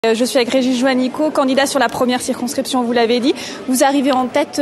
Je suis avec Régis Juanico, candidat sur la première circonscription, vous l'avez dit. Vous arrivez en tête,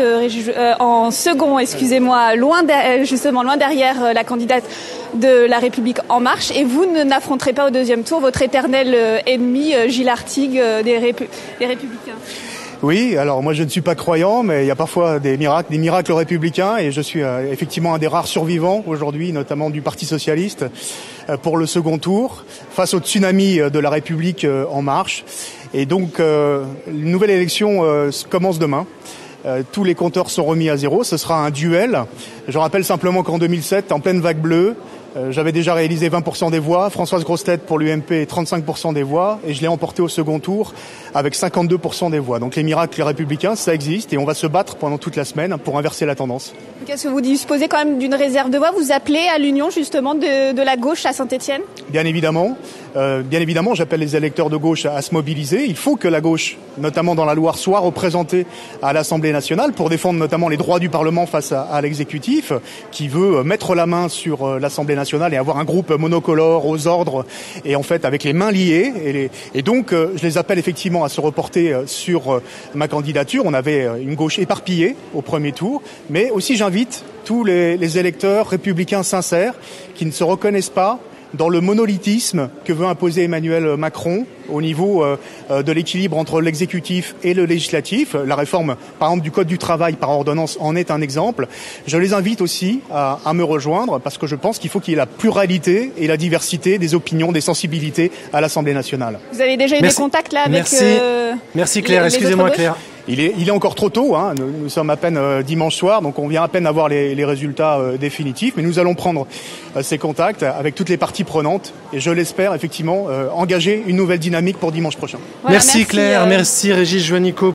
en second, excusez-moi, loin derrière la candidate de La République En Marche. Et vous n'affronterez pas au deuxième tour votre éternel ennemi, Gilles Artigue, des Républicains. Oui, alors moi je ne suis pas croyant, mais il y a parfois des miracles républicains, et je suis effectivement un des rares survivants aujourd'hui, notamment du Parti socialiste, pour le second tour, face au tsunami de La République En Marche. Et donc, une nouvelle élection commence demain. Tous les compteurs sont remis à zéro, ce sera un duel. Je rappelle simplement qu'en 2007, en pleine vague bleue, j'avais déjà réalisé 20% des voix, Françoise Grossetête pour l'UMP 35% des voix, et je l'ai emporté au second tour avec 52% des voix. Donc les miracles républicains, ça existe, et on va se battre pendant toute la semaine pour inverser la tendance. Est-ce que vous disposez quand même d'une réserve de voix? Vous appelez à l'union justement de la gauche à Saint-Étienne? Bien évidemment, j'appelle les électeurs de gauche à se mobiliser. Il faut que la gauche, notamment dans la Loire, soit représentée à l'Assemblée nationale pour défendre notamment les droits du Parlement face à l'exécutif, qui veut mettre la main sur l'Assemblée nationale et avoir un groupe monocolore aux ordres et en fait avec les mains liées. Et donc je les appelle effectivement à se reporter sur ma candidature. On avait une gauche éparpillée au premier tour, mais aussi j'invite tous les électeurs républicains sincères qui ne se reconnaissent pas dans le monolithisme que veut imposer Emmanuel Macron au niveau de l'équilibre entre l'exécutif et le législatif. La réforme, par exemple, du Code du travail par ordonnance en est un exemple. Je les invite aussi à me rejoindre parce que je pense qu'il faut qu'il y ait la pluralité et la diversité des opinions, des sensibilités à l'Assemblée nationale. Vous avez déjà eu des contacts là avec Merci Claire, excusez-moi Claire. Il est encore trop tôt, hein. Nous sommes à peine dimanche soir, donc on vient à peine avoir les résultats définitifs, mais nous allons prendre ces contacts avec toutes les parties prenantes et je l'espère effectivement engager une nouvelle dynamique pour dimanche prochain. Voilà, merci Claire, merci Régis Juanico.